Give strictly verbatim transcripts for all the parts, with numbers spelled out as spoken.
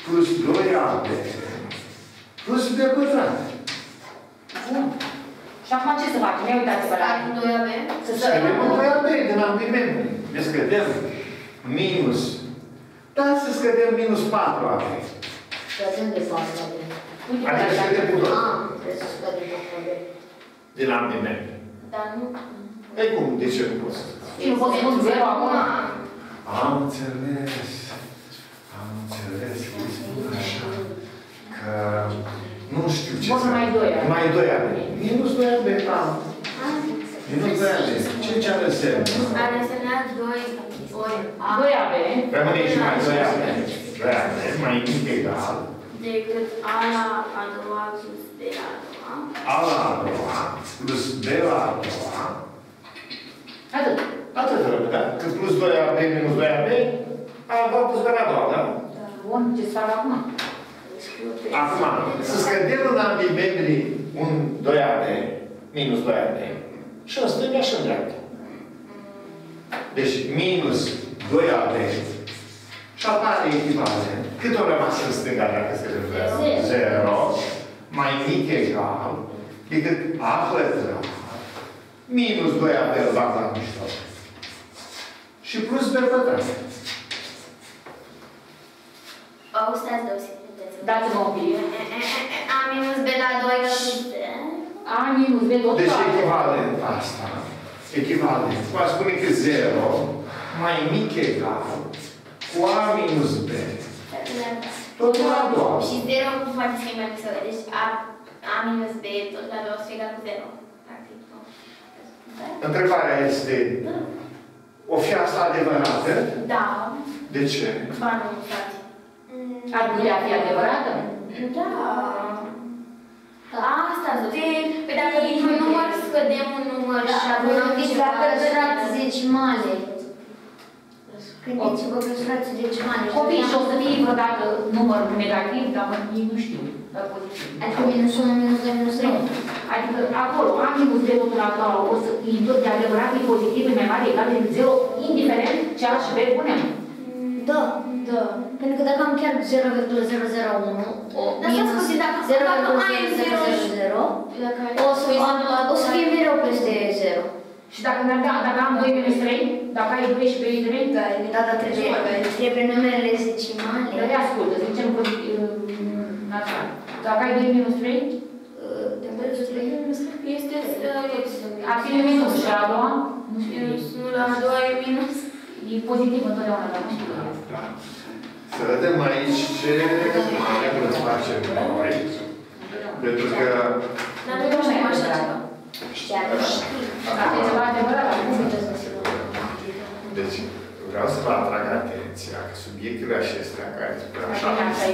plus doi A B plus B pătrat. Bun. Și acum ce să facem? Ia uitați-vă la doi A B. Să scădem în doi A B din ambii membri. Ne scădem minus. Da, să scădem minus patru A B. Scădem de patru A B. Adică scădem cu doi. Ah, trebuie să scădem cu patru A B. Din ambii membri. Dar nu... Ei cum? De ce nu poți să faci? Și nu poți să pun zero acum? Am înțeles. Am înțeles. Îi spun așa. Că... Nu știu ce să... Numai doi A B. Numai doi A B. Minus doi A B. Minus doi A B. Ce ce are semn? Are semnat doi ori A. doi A B. Rămâne și mai doi A B. doi A B. Mai mic egal. Decât A la a doua plus B la a doua. A la a doua plus B la a doua. Atât. Atât rămâne, da? Cât plus doi A B minus doi A B, A la a doua plus B la a doua, da? Bun, ce să fac acum? Acum, să scădem în ambii membri un doi A B minus doi A B și în stânga și în dreapta. Deci, minus doi A B și apare echivalent. Cât o rămas în stânga dacă se referă? zero mai mic egal decât A pătrat minus doi A B îl bag la mijloc și plus B pătrat. O, stați două secunde. Dați-mă un pic. A minus B la doi la plus B. A minus B tot Deci echivalent asta. Echivalent. Va spune că zero mai mic egal cu A minus B. Totul la doua. Și zero nu face să fie mai mică. Deci A, A minus B tot la două să fie egal cu zero. Practic, nu? Întrebarea este, o fi asta adevărată? Da. De ce? Ba nu, frate. Ar putea fi adevărată? Da. Asta, de... Păi dacă dintr-un număr scădem un număr și adunăm ceva... Dacă păstrați decimale. Gândiți-vă că păstrați decimale. Copiii și o să fie vreodată număr negativ, dar ei nu știu, dar pozitiv. Adică minus unu, minus doi, minus trei. Adică acolo, A minus B totul la doua, o să fie tot de adevărat, e pozitiv, e mai mare, egal de zero, indiferent ce A și B punem. Da. Da. Pentru că dacă am chiar zero virgulă zero zero unu minus zero virgulă zero zero zero, o să fie mereu peste zero. Și dacă, dacă am doi minus trei, dacă ai doi și doi trei, da, da, trebuie, trebuie numerele decimale. Dar de ascultă, să zicem natural. Dacă ai doi minus trei, este... ar fi minus și la a doua? Nu, la a doua e minus. E pozitiv întotdeauna, dar nu știu. Da. Să vedem aici ce mai putem face noi. Pentru că... Dar nu știm așa ceva. Chiar știi. Dacă e ceva adevărat, acum să Deci, vreau să vă atrag atenția că subiectele acestea care spun așa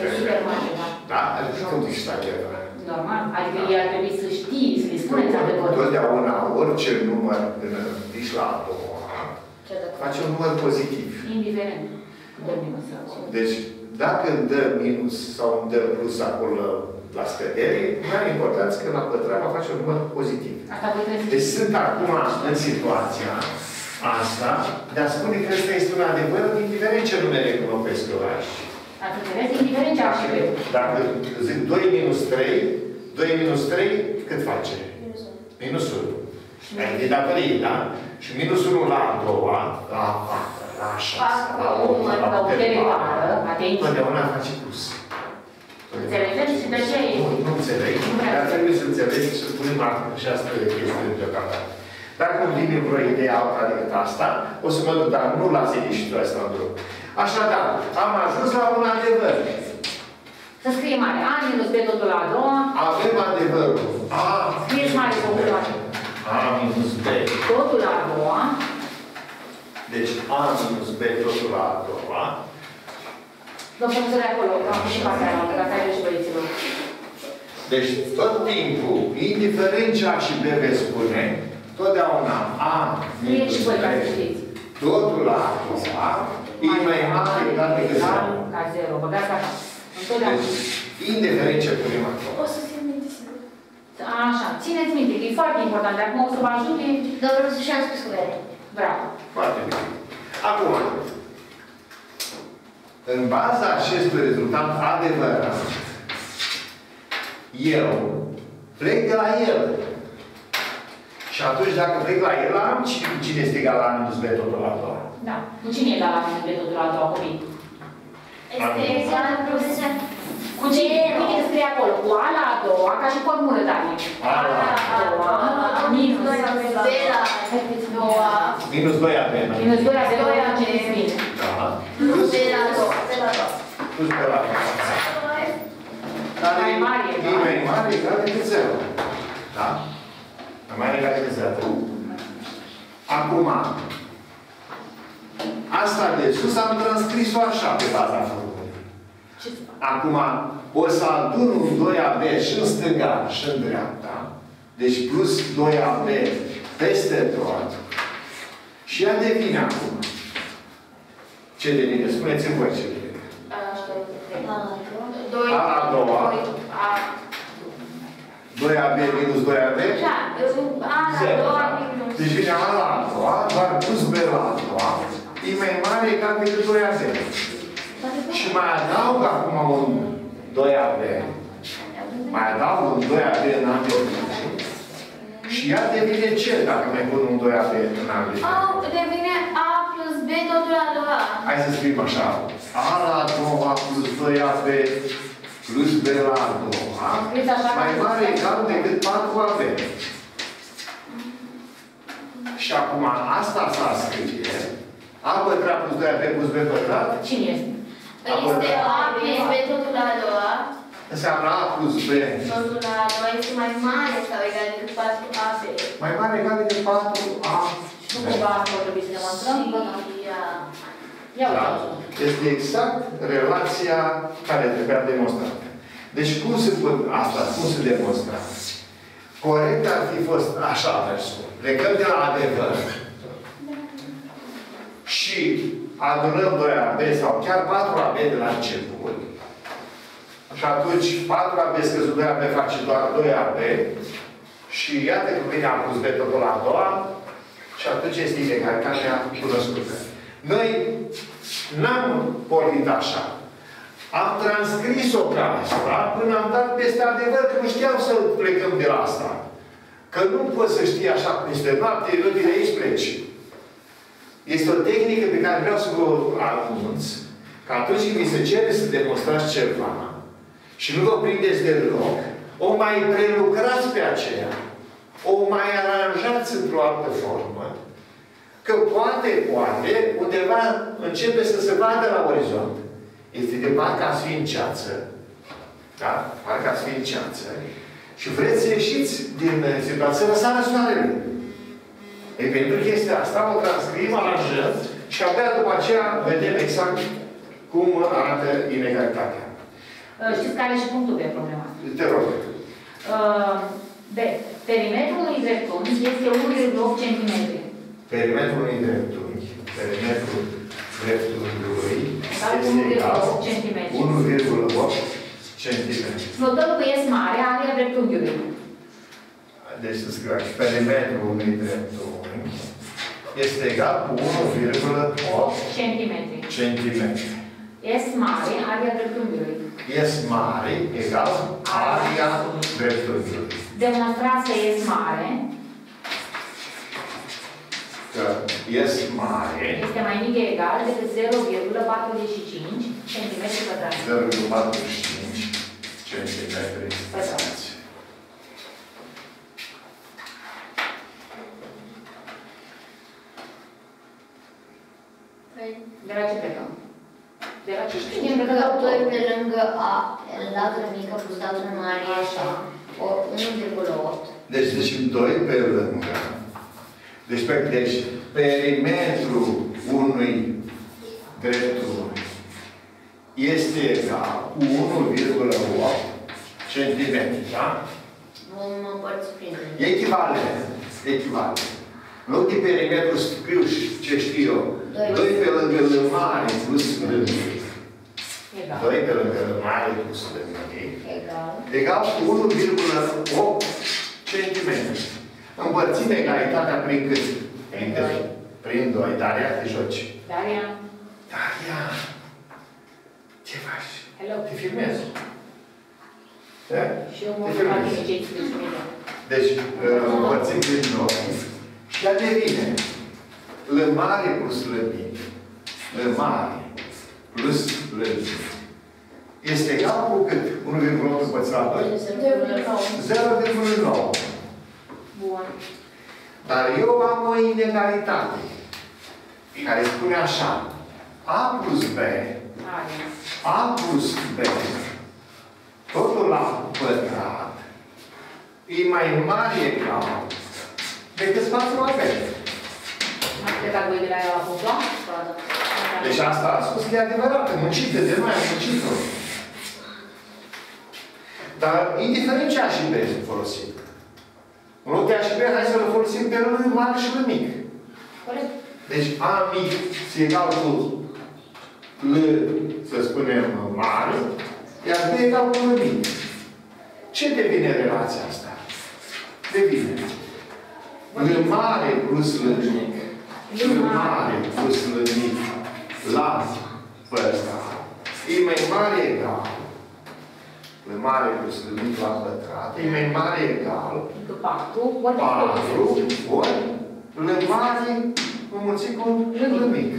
da, adică cum ești adevărat. Normal. Adică ei ar trebui să știi, să le spuneți adevărul. Totdeauna, orice număr până duci la a doua, face un număr pozitiv. Indiferent. Deci, dacă îmi dă minus sau îmi dă plus acolo la scădere, nu are importanță că la pătrat va face un număr pozitiv. Deci sunt acum în situația asta de a spune că ăsta este un adevăr, indiferent ce numere înlopesc eu aici. Ați înțeles? Indiferent ce aș fi. Dacă zic doi minus trei, doi minus trei, cât face? Minus unu. E datorie, da? Și minus unu la a doua, la a patra, la a șasea, la a opta, la a opta, totdeauna face plus. Înțelegeți? Și de ce e? Nu înțeleg. Dar trebuie să înțelegi și să punem și asta de chestii deocamdată. Dacă nu vine vreo idee alta decât asta, o să mă duc, dar nu las ieșitul ăsta în drum. Așadar, am ajuns la un adevăr. Să scrie mare. A minus B totul la a doua. Avem adevărul. A. Scrieți mare totul la a doua. A minus B. Totul la a doua. Deci A minus B totul la a doua. Domnul profesor de acolo, am pus și partea aia, dacă ai și băieților. Deci tot timpul, indiferent ce A și B veți spune, totdeauna A minus B totul la a doua e mai mare egal decât zero. Ca zero. Băgați așa. Întotdeauna. Deci, indiferent ce punem acolo. O să fie minte sigur. Așa. Țineți minte, că e foarte important. Dar acum o să vă ajute... Dar vreau să și-am scris cu ele. Bravo. Foarte bine. Acum, În baza acestui rezultat adevărat, eu plec de la el. Și atunci, dacă plec la el, am cine este egal la A minus B totul la a doua. Da. Cu cine e egal la A minus B totul la a doua, copii? Este egal profesor. Cu cine? Uite, scrie acolo. Cu A la a doua, ca și formulă, Dani. A la a doua, minus B la doua. Minus doi A B. Minus doi A B, doi A C, bine. Da. Plus B la doua. B la doua. Plus B la doua. Care Mai mare, e da? mai mare egal decât zero. Da? Mai mare egal decât zero. Acum, asta de sus am transcris-o așa pe baza formulei. Acum, o să adun un doi A B și în stânga și în dreapta. Deci plus doi A B peste tot. Și ea devine acum. Ce devine? Spuneți-mi voi ce devine. A la a doua. doi A B minus doi A B? Da, A la doua minus. Deci vine A la a doua, doar plus B la a doua, e mai mare egal decât doi A B. Și mai adaug acum un doi A B. Mai adaug un doi A B în ambele direcții. Și ea devine ce dacă mai pun un doi A B în ambele A devine A plus B totul la a doua. Hai să scriem așa. A la a doua plus doi A B plus B la a doua mai mare egal decât patru A B. Și acum asta s-a scrie. A pătrat plus doi A B plus B pătrat. Cine este? Este A plus B totul la a doua. Înseamnă A plus B. Totul la a doua este mai mare sau egal decât patru A B. Mai mare egal decât patru A B. Nu cumva asta o trebuie să demonstrăm? Ia Da. uite. Este exact relația care trebuia demonstrată. Deci cum se pot asta? Cum se demonstra? Corect ar fi fost așa versul. Plecăm de la adevăr. Și adunăm doi A B sau chiar patru A B de la început. Și atunci patru A B scăzut doi A B face doar doi A B. Și iată că vine A plus B totul la a doua. Și atunci este inegalitatea cunoscută. Noi n-am pornit așa. Am transcris-o ca asta până am dat peste adevăr că nu știam să plecăm de la asta. Că nu poți să știi așa cum este noapte, nu de aici pleci. Este o tehnică pe care vreau să vă anunț că atunci când vi se cere să demonstrați ceva și nu vă prindeți de loc, o mai prelucrați pe aceea, o mai aranjați într-o altă formă, că poate, poate, undeva începe să se vadă la orizont. Este de parcă ați fi în ceață. Da? Parcă ați fi în ceață. Și vreți să ieșiți din situație, lăsarea soarele. Ei, pentru chestia asta o transcriem, aranjăm și abia după aceea vedem exact cum arată inegalitatea. Știți care e și punctul de problema? Te rog. B. Perimetrul unui dreptunghi este unu virgulă opt centimetri. Perimetrul unui dreptunghi, perimetrul dreptunghiului unu virgulă opt centimetri. unu virgulă opt centimetri. Notăm că S mare, area dreptunghiului. Deci să scriu aici. Perimetrul unui dreptunghi este egal cu unu virgulă opt centimetri. centimetri. S mare, area dreptunghiului. S mare egal area dreptunghiului. Demonstrați că S mare Că S mare este mai mic egal decât zero virgulă patruzeci și cinci centimetri pătrați. zero virgulă patruzeci și cinci centimetri pătrați. De la ce plecăm? De la ce Știm că doi pe lângă A, latură mică plus latură mare, așa, unu virgulă opt. Deci, deci doi pe lângă. Deci, pe, deci perimetrul unui dreptunghi este egal cu unu virgulă opt centimetri, da? Vom împărți prin Echivalent. Echivalent. În loc de perimetru scriu ce știu eu. doi pe lângă lămare plus lângă. doi pe lângă lămare plus lângă. Egal. Egal cu unu virgulă opt centimetri. Împărțim egalitatea prin cât? Prin cât? Prin doi. Daria, te joci. Daria. Daria. Ce faci? Hello. Te filmezi. Da? Și eu mă Te fac filmezi. ce explici mine. Deci, împărțim din nou. Și ea devine L mare plus L mic. L mare plus L mic. Este egal cu cât? unu virgulă unu împărțit la doi? zero virgulă nouă. Bun. Dar eu am o inegalitate care spune așa. A plus B, Aia. A plus B, totul la pătrat, e mai mare egal decât spațiul la B. Am plecat voi de la ea la punctul? Deci asta a spus că e adevărat, muncită, de noi am muncit-o. Dar indiferent ce A și B folosim. În loc de A și B, hai să-l folosim pe L mare și L mic. Corect. Deci A mic e egal cu L, să spunem, mare, iar B egal cu L mic. Ce devine relația asta? Devine L mare plus L mic, L mare plus L mic la pătrat e mai mare egal. L mare plus L mic la pătrat e mai mare egal patru, ori patru ori L mare înmulțit cu L mic.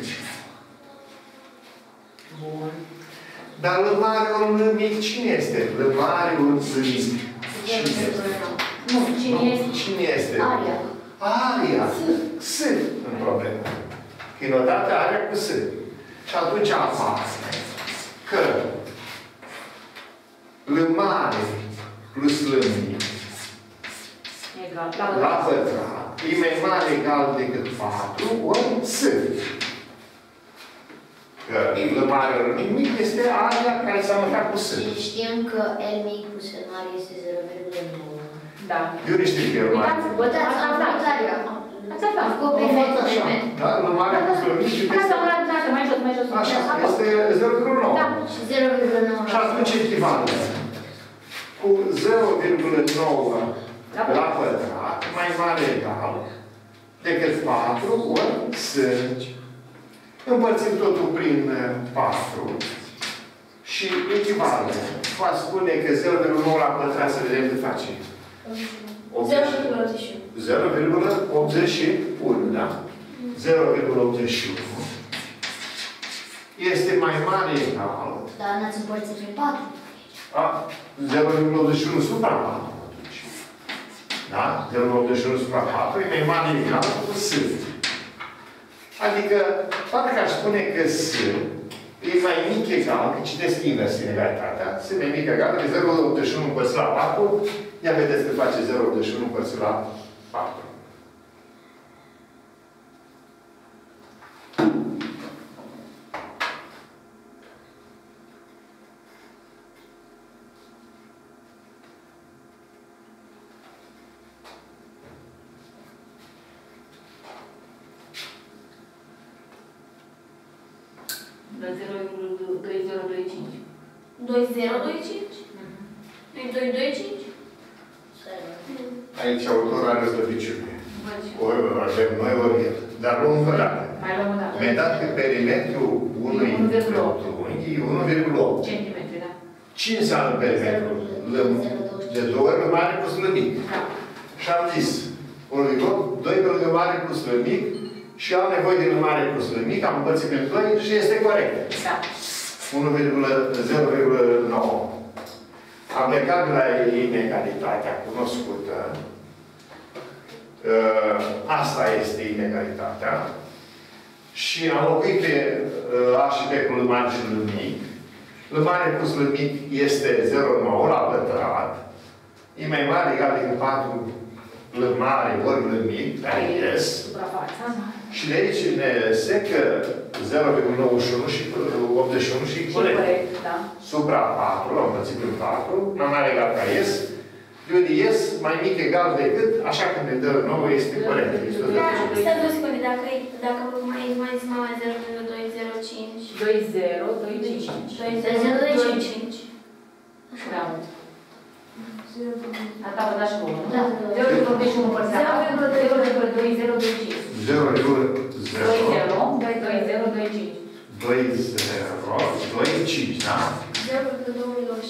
Bun. Dar L mare ori L mic cine este? L mare ori L mic. Cine este? Nu, cine este? Cine este? Aria. Aria. S. În problemă. Că e notată aria cu S. Și atunci apare că L mare plus L mic Egal. la pătrat e mai mare egal decât patru ori S. Că L mare ori L mic este aria care s-a măcat cu S. Și știm că L mic plus L mare este zero virgulă nouă. Da. Eu nu știu că L mare. Uitați, vă dați Am făcut aria. Ați aflat. Am făcut Am prima făcut așa. Da? L mare plus L mic și Asta este... mă dați, mai jos, mai jos. Așa, este zero virgulă nouă. Da. Și zero virgulă nouă. Și atunci echivală cu zero virgulă nouă la pătrat, mai mare egal decât patru ori S. Împărțim totul prin patru și echivală. Va spune că zero virgulă nouă la pătrat, să vedem cât face. zero virgulă optzeci și unu, da? zero virgulă optzeci și unu este mai mare egal. Dar n-ați împărțit prin patru. zero virgulă optzeci și unu supra patru. Da? zero virgulă optzeci și unu supra patru e mai mare egal cu S. Adică, parcă aș spune că S e mai mic egal, că citesc invers inegalitatea, S e mai mic egal decât zero virgulă optzeci și unu împărțit la patru. Ia vedeți că face zero virgulă optzeci și unu împărțit la patru. zero virgulă doi zero doi cinci. doi zero doi cinci? Nu doi doi cinci? Aici autorul are slăbiciune. Ori avem noi, ori el. Dar luăm încă o dată. Mai luăm o dată. Mi-ai dat că perimetrul unui unghi e unu virgulă opt. Centimetri, da. Ce înseamnă perimetrul? De două ori mare plus L mic. Da. Și am zis, unu virgulă opt, doi pe lângă mare plus L mic și am nevoie de L mare plus L mic, am împărțit pe doi și este corect. Da. zero virgulă nouă. Am plecat de la inegalitatea cunoscută. Asta este inegalitatea. Și am locuit pe A și B cu L mare și L mic. L mare plus L mic este zero virgulă nouă la pătrat. E mai mare egal decât patru L mare ori L mic, care ies. Suprafața. Și de aici ne iese că zero virgulă nouăzeci și unu și optzeci și unu și corect. Da. Supra patru, l-am împărțit prin patru, mai mare egal ca ies. De unde ies, mai mic egal decât, așa când ne dă nouă, este corect. Stai două secunde, dacă, dacă mai mai zis mai zero virgulă doi zero cinci. doi zero doi cinci. doi zero doi cinci. Da. Asta vă dați și vouă, nu? Da. zero virgulă optzeci și unu împărțit la patru, zero virgulă doi zero doi cinci. zero virgulă doi zero doi zero doi cinci. doi zero doi cinci, da?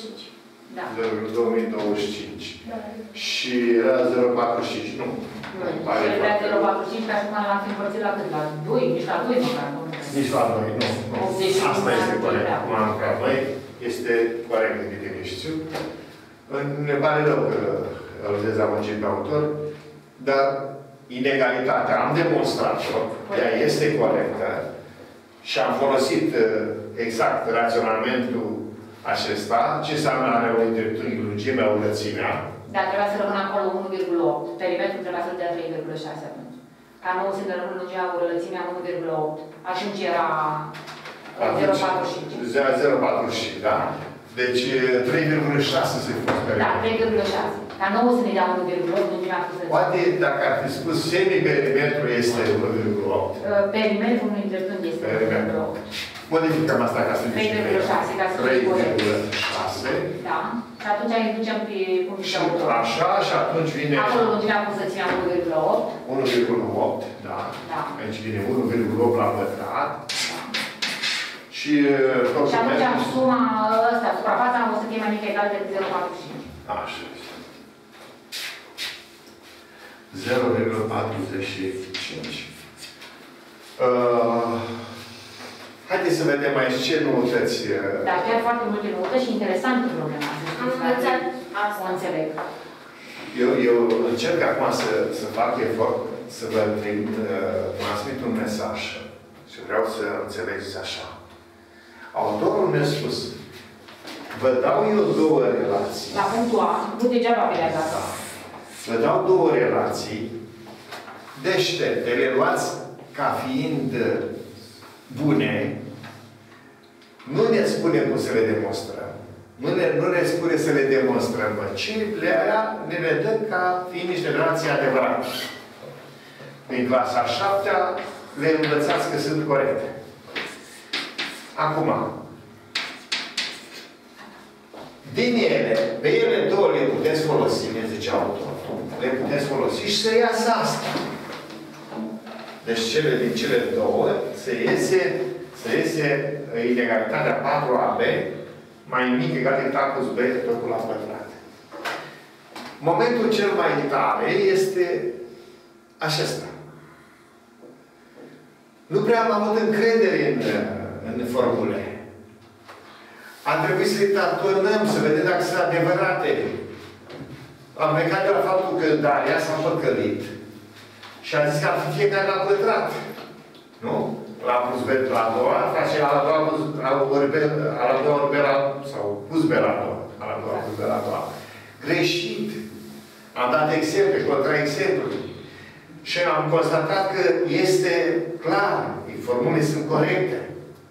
cinci. Da. zero virgulă două mii douăzeci și cinci. Și era zero virgulă patruzeci și cinci, nu. Și el vrea zero virgulă patruzeci și cinci, ca și cum l-am fi împărțit la cât? La doi? Nici la doi măcar. Nici la doi, nu. Asta este corect. Cum am lucrat noi, este corect de definiție. Ne pare rău că îl dezamăgim pe autor, dar inegalitatea, am demonstrat-o, ea este corectă și am folosit exact raționamentul acesta, ce înseamnă are o dreptunghi lungimea, o lățimea. Dar trebuia să rămână acolo unu virgulă opt. Perimetrul trebuia să dea trei virgulă șase atunci. Ca nouă să ne rămână lungimea o lățimea unu virgulă opt. Atunci era zero virgulă patruzeci și cinci. zero virgulă patruzeci și cinci, da. Deci trei virgulă șase să fi fost perimetru. Da, trei virgulă șase. Ca nouă să ne dea unu virgulă opt, lungimea a fost lățimea. Poate dacă ar fi spus semiperimetru este unu virgulă opt. Perimetrul unui dreptunghi este unu virgulă opt. Modificăm asta ca să ne trei virgulă șase, ca să trei virgulă șase. Da. Și atunci îi ducem pe punctul de autor. Așa, și atunci vine... Acolo lungimea pus să ținea unu virgulă opt. unu virgulă opt, da. Da. Aici vine unu virgulă opt la pătrat. Și... Și atunci suma ăsta, suprafața o să fie mai mică egal decât zero virgulă patruzeci și cinci. Așa. zero virgulă patruzeci și cinci. Uh, haideți să vedem aici ce noutăți... Da, chiar foarte multe noutăți și interesante problema. Am învățat asta. O înțeleg. Eu, eu încerc acum să, să fac efort, să vă trimit, uh, transmit un mesaj. Și vreau să înțelegeți așa. Autorul mi-a spus, vă dau eu două relații. La punctul A, nu degeaba pe le-a dat. Vă dau două relații deștepte, le luați ca fiind bune, nu ne spune cum să le demonstrăm. Nu ne, nu ne spune să le demonstrăm, bă, ci le, ne le dă ca fiind niște relații adevărate. În clasa a șaptea le învățați că sunt corecte. Acum, din ele, pe ele două le puteți folosi, ne zice autorul. Le puteți folosi și să iasă asta. Deci cele din cele două se iese, se iese inegalitatea patru A B mai mic egal decât A plus B totul la pătrat. Momentul cel mai tare este acesta. Nu prea am avut încredere în, în formule. Am trebuit să-i turnăm, să vedem dacă sunt adevărate. Am plecat de la faptul că Daria s-a păcălit și a zis că ar fi fiecare la pătrat. Nu? La plus B la a doua, face a la doua, a la doua ori B la, sau plus B la a doua. A la doua, plus B la a doua. Greșit. Am dat exemple, contra-exemple. Și am constatat că este clar, formulele sunt corecte.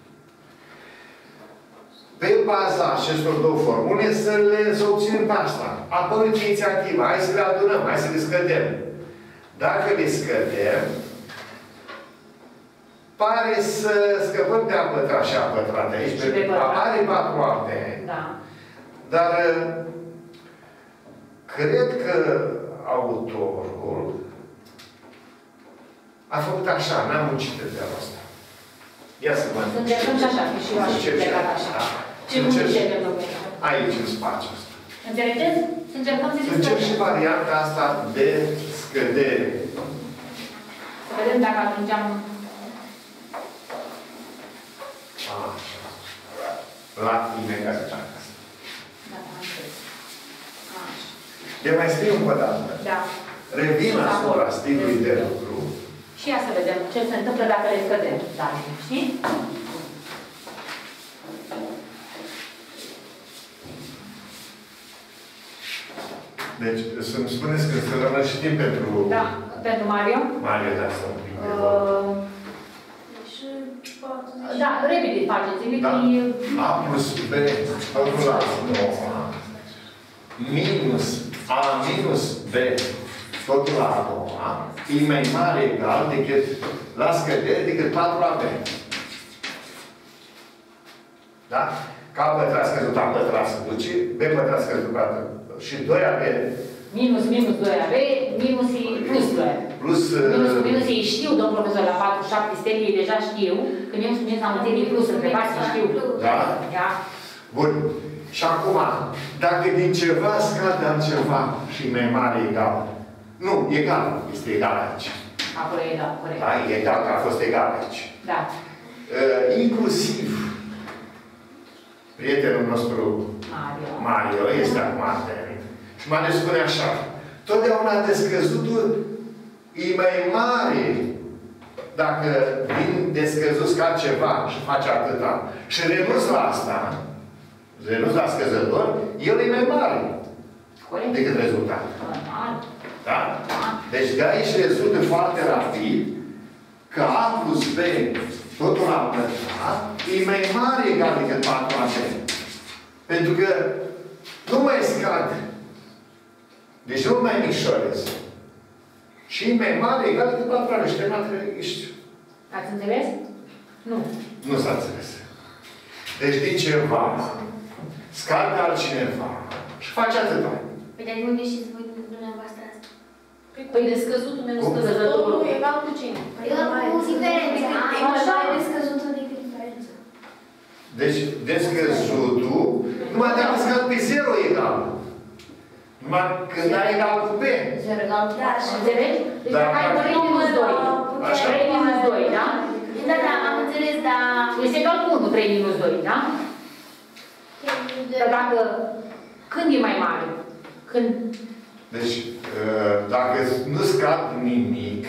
Pe baza acestor două formule să le să obținem pe asta. Apoi inițiativa. Hai să le adunăm, hai să le scădem. Dacă le scădem, pare să scăpăm de a pătra și a pătrat aici. Apare patru A B. Da. Dar cred că autorul a făcut așa, n-am muncit de treaba asta. Ia să vă Să încercăm și așa, că și eu aș fi plecat așa. Ce nu încercăm, domnule? Aici, în spațiul ăsta. Înțelegeți? Să încercăm să Încerc și varianta asta de scădere. Să vedem dacă ajungem... Așa. La inegalitatea asta. Da, am înțeles. Așa. De mai scriu încă o dată. Da. Revin asupra stilului de lucru. Și ia să vedem ce se întâmplă dacă le scădem. Da, știi? Deci, să-mi spuneți că să rămân și timp pentru... Da, pentru Mario. Mario, da, să un pic de Uh, da, repede faceți. da. A plus B totul la nouă minus A minus B totul la a doua e mai mare egal decât la scădere decât patru A B. Da? Că A pătrat scăzut A pătrat se duce, B pătrat scăzut A și doi A B. Minus, minus doi A B, minus e plus doi A B. Plus... Minus, minus ei știu, domn profesor, la patruzeci și șapte stele, ei deja știu. Când eu îmi spuneți la materie plus, întrebați, știu. Da? Da? Bun. Și acum, dacă din ceva scade altceva și e mai mare egal, nu, egal, este egal aici. Acolo e egal, corect. Da, e egal, că a fost egal aici. Da. Uh, inclusiv prietenul nostru Mario, Mario este acum atent. Și Mario spune așa, totdeauna descăzutul e mai mare dacă din descăzut scad ceva și face atâta și renunț la asta, renunț la scăzător, el e mai mare corect. decât rezultat. Normal. Da? Deci de aici rezultă foarte rapid că A plus B totul la pătrat e mai mare egal decât patru A B. Pentru că nu mai scad. Deci nu mai micșorez. Și e mai mare egal decât patru A B. Și terminat ești. Ați înțeles? Nu. Nu s-a înțeles. Deci din ceva scade altcineva și face atâta. Păi de unde știți voi dumneavoastră asta? Păi descăzutul minus Cum? scăzătorul e egal cu cine? Egal cu diferența. E mai descăzutul decât diferența. Deci descăzutul, numai dacă scad pe zero egal. Numai când ai egal cu B. zero egal cu Da, patru. Înțelegi? Deci Da, dacă ai da. trei minus doi. Așa. trei minus doi, da? Da, da, am înțeles, dar... Este egal cu unu, trei minus doi, da? Dar dacă... Când e mai mare? Când... Deci, dacă nu scad nimic,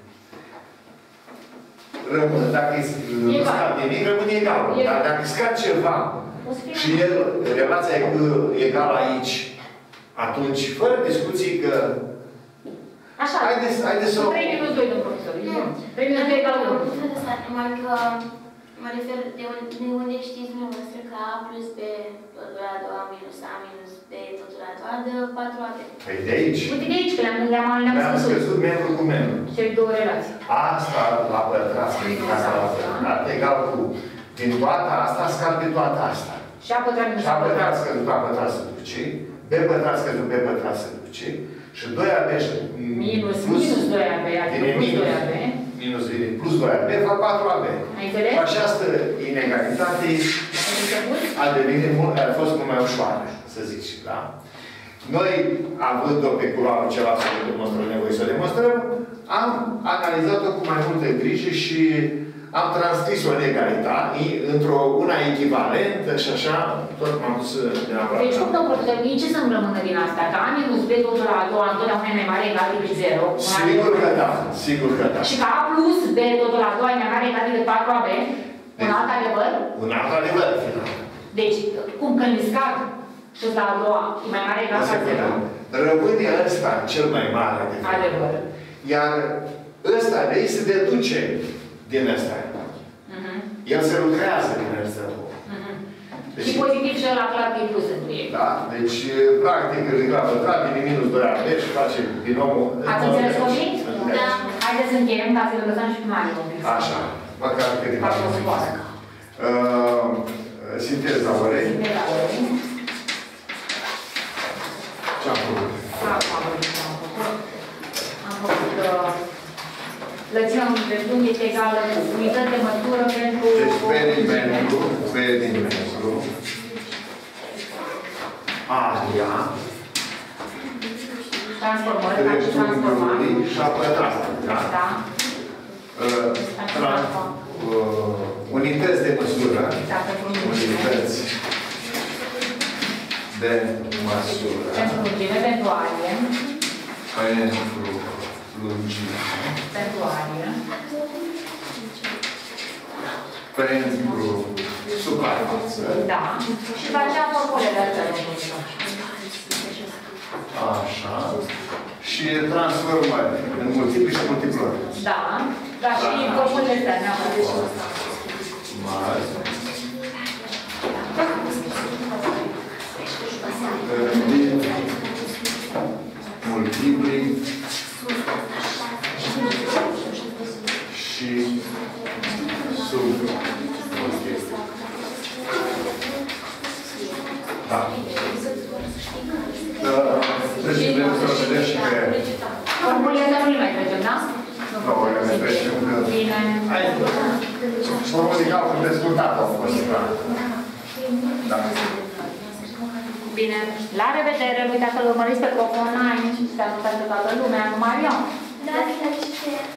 rămâne, dacă nu Egal. scad nimic, rămâne egal. Egal. Dar dacă scad ceva O să fie și el, relația e egală aici, atunci, fără discuții că... Așa. Haideți, haideți să... trei minus doi, domnul profesor. trei minus doi egal unu. Numai că mă refer de unde, de unde știți dumneavoastră că A plus B totul la a doua minus A minus B totul la a doua dă patru A B. Păi de aici. Uite de aici, că le-am le-am le-am Mi-am scăzut. scăzut membru cu membru. Cele două relații. Asta la pătrat, asta la pătrat, egal cu... Din toată asta, scad pe toată asta. Și A pătrat minus Și A A pătrat pătrat. scăzut A pătrat se duce, B pătrat scăzut B pătrat se duce, și doi A B și Minus, minus doi A B, adică din plus doi A B. minus din plus doi A B fac patru A B. Ai înțeles? Și această inegalitate Ai înțeles? a devenit mult, a fost mult mai ușoară, să zici, da? Noi, având-o pe culoarul ceva să ne demonstrăm, nevoie să o demonstrăm, am analizat-o cu mai multă grijă și am transcris-o în egalitate, într-o una echivalentă și așa, tot m-am dus de la Deci, cum domnul profesor, ce să-mi rămână din asta? Că A minus B totul la a doua întotdeauna e mai mare egal decât zero. Sigur că da, sigur că da. Și că A plus B totul la a doua e mai mare egal decât patru A B. Un alt adevăr? Un alt adevăr, final. Deci, cum când îi scad și la a doua e mai mare egal ca zero? Rămâne ăsta cel mai mare adevăr. Adevăr. Iar ăsta de aici se deduce din ăsta. Mhm. El se lucrează din ăsta. Mhm. Deci, Și pozitiv și ăla clar că e plus între ei. da? Deci, practic, la pătrat, din minus doi A B și face binomul... Ați înțeles copii? Da. Haideți să încheiem, ca să-l lăsăm și pe Mario un pic. Așa. Măcar câteva. Fac o scoară. Uh, Sinteza orei. Sinteza orei. Ce-am făcut? Acum am făcut. Am făcut. Am făcut uh, lățimea unui dreptunghi este egală cu unități de măsură pentru... Deci, perimetru, perimetru, aria, Transformări, faci transformare. dreptunghiului și a pătratului, da? Da. Uh, tra- uh, unități de măsură, Da, pentru unități de măsură, Pentru lungime, pentru arie. pentru lungime, Pentru arie. pentru suprafață, Da. Și facea formulele astea. domnul profesor. așa, și transformări în multipli și multipluri. Da. Da, și formulele astea neapărat. Mari, din multipli și sub multipli. Da. Deci vrem să vedem și pe... Formulele astea nu le mai trecem, da? Nu, le mai trecem că... Bine. Hai, formul de calcul dezvoltat au fost, da? Da. Bine, la revedere, nu uitați să-l urmăriți pe prof online și să ajutați pe toată lumea, nu Marion. Da,